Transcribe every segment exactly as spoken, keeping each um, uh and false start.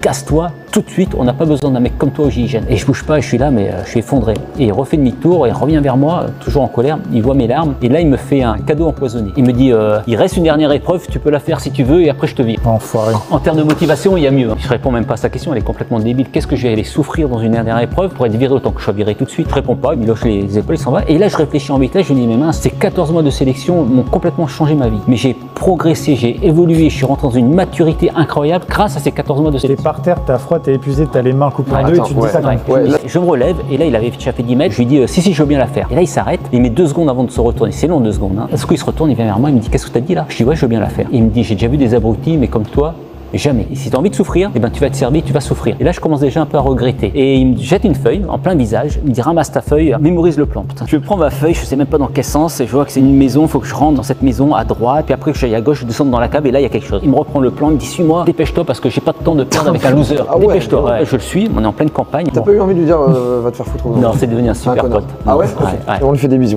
casse-toi tout de suite, on n'a pas besoin d'un mec comme toi au G I G N. Et je bouge pas, je suis là, mais euh, je suis effondré. Et il refait demi-tour et il revient vers moi, euh, toujours en colère, il voit mes larmes, et là il me fait un cadeau empoisonné. Il me dit, euh, il reste une dernière épreuve, tu peux la faire si tu veux, et après je te vire. Enfoiré. En termes de motivation, il y a mieux. Je réponds même pas à sa question, elle est complètement débile. Qu'est-ce que je vais aller souffrir dans une dernière épreuve pour être viré autant que je sois viré tout de suite? Je réponds pas, il me loche les épaules, il s'en va. Et là je réfléchis en vitesse, je me dis, mais mince, ces quatorze mois de sélection m'ont complètement changé ma vie. Mais j'ai progressé, j'ai évolué, je suis rentré dans une maturité incroyable grâce à ces quatorze mois de sélection. T'es par terre, t'as froid, t'es épuisé, t'as les mains coupées en deux et tu te dis ça quand même. Ouais, là... Je me relève et là il avait déjà fait dix mètres, je lui dis euh, si si je veux bien la faire. Et là il s'arrête, il met deux secondes avant de se retourner, c'est long deux secondes. Hein. Est-ce qu'il se retourne, il vient vers moi, il me dit qu'est-ce que t'as dit là? Je dis ouais je veux bien la faire. Et il me dit j'ai déjà vu des abrutis mais comme toi, jamais. Et si tu as envie de souffrir, eh ben, tu vas être servi, tu vas souffrir. Et là, je commence déjà un peu à regretter. Et il me jette une feuille en plein visage. Il me dit ramasse ta feuille, mémorise le plan. Putain. Je prends ma feuille, je sais même pas dans quel sens. Et je vois que c'est une maison, il faut que je rentre dans cette maison à droite. Puis après que j'aille à gauche, je descends dans la cave et là, il y a quelque chose. Il me reprend le plan, il me dit suis-moi, dépêche-toi parce que j'ai pas de temps de perdre avec un loser. Ah ouais, dépêche-toi. ouais. Ouais, je le suis, on est en pleine campagne. T'as bon. pas eu envie de lui dire euh, va te faire foutre? Non, c'est devenu un super un pote. Ah ouais, ouais, ouais. Et on lui fait des bisous.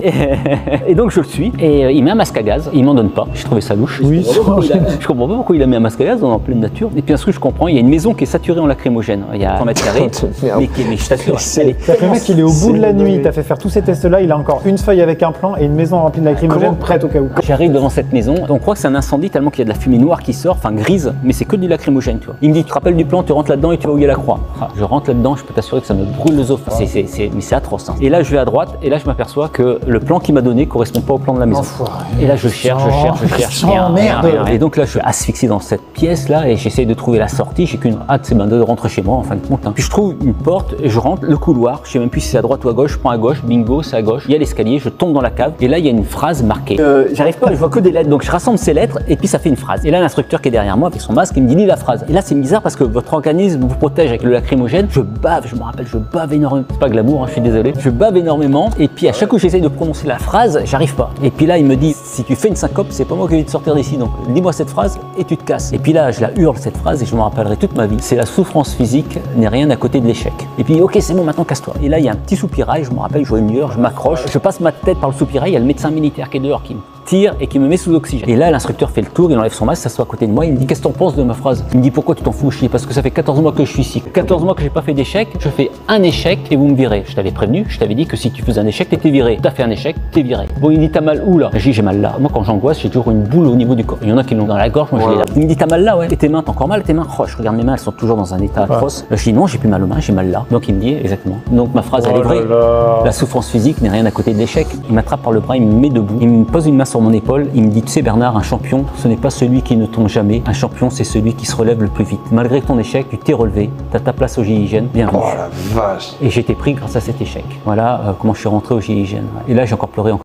Et donc je le suis et euh, il met un masque à gaz, il m'en donne pas. J'ai trouvé ça louche. Oui, je comprends pas pourquoi il a mis un masque à gaz en pleine nature. Et puis un truc je comprends, il y a une maison qui est saturée en lacrymogène. Il y a cent mètres carrés, mais, qui, mais je t'assure, le mec il est au bout de la nuit, il t'a fait faire tous ces tests là, il a encore une feuille avec un plan et une maison remplie de lacrymogène prête au cas où. J'arrive devant cette maison, on croit que c'est un incendie tellement qu'il y a de la fumée noire qui sort, enfin grise, mais c'est que du lacrymogène, tu vois. Il me dit tu te rappelles du plan, tu rentres là-dedans et tu vas où il y a la croix. Ah, je rentre là-dedans, je peux t'assurer que ça me brûle l'œsophage. C'est, c'est, c'est, mais c'est atroce. Hein. Et là je vais à droite et là je m'aperçois que le plan qu'il m'a donné correspond pas au plan de la maison. Et là je cherche, je cherche, je cherche. Rien, merde. rien, rien. Et donc là je suis asphyxié dans cette pièce là et j'essaye de trouver la sortie. J'ai qu'une hâte, c'est ben de rentrer chez moi en fin de compte. Hein. Puis je trouve une porte et je rentre, le couloir, je sais même plus si c'est à droite ou à gauche, je prends à gauche, bingo, c'est à gauche, il y a l'escalier, je tombe dans la cave et là il y a une phrase marquée. Euh, J'arrive pas, je vois que des lettres, donc je rassemble ces lettres et puis ça fait une phrase. Et là l'instructeur qui est derrière moi avec son masque, il me dit lis la phrase. Et là c'est bizarre parce que votre organisme vous protège avec le lacrymogène, je bave, je me rappelle, je bave énormément, c'est pas glamour, hein, je suis désolé, je bave énormément et puis à chaque coup j'essaye de prononcer la phrase, j'arrive pas. Et puis là il me dit si tu fais une syncope, c'est pas moi qui vais te sortir d'ici, donc dis-moi cette phrase et tu te casses. Et puis là je la hurle cette phrase et je m'en rappellerai toute ma vie. C'est la souffrance physique n'est rien à côté de l'échec. Et puis ok c'est bon maintenant casse-toi. Et là il y a un petit soupirail, je me rappelle, je vois une lueur, je m'accroche, je passe ma tête par le soupirail, il y a le médecin militaire qui est dehors qui me tire et qui me met sous oxygène. Et là l'instructeur fait le tour, il enlève son masque, s'assoit à côté de moi, il me dit qu'est-ce que t'en penses de ma phrase? Il me dit pourquoi tu t'en fous? Je dis parce que ça fait quatorze mois que je suis ici, quatorze mois que j'ai pas fait d'échec, je fais un échec et vous me virez. Je t'avais prévenu, je t'avais dit que si tu faisais un échec t'étais viré. T'as fait un échec, t'es viré. Bon il me dit t'as mal où là? Je dis j'ai mal là. Moi quand j'angoisse j'ai toujours une boule au niveau du corps. Il y en a qui l'ont dans la gorge, moi je l'ai là. Il me dit t'as mal là ouais. Et tes mains, t'as encore mal tes mains? Oh, je regarde mes mains, elles sont toujours dans un état atroce. Je dis non j'ai plus mal aux mains, j'ai mal là. Donc il me dit exactement. Donc ma phrase elle est vraie. La souffrance physique n'est rien à côté de l'échec. Il m'attrape par le bras, il me met debout, il me pose une main sur mon épaule, il me dit tu sais Bernard, un champion ce n'est pas celui qui ne tombe jamais, un champion c'est celui qui se relève le plus vite. Malgré ton échec, tu t'es relevé, tu as ta place au G I G N, bienvenue. Oh la vache. Et j'ai été pris grâce à cet échec. Voilà euh, comment je suis rentré au G I G N. Et là j'ai encore pleuré encore.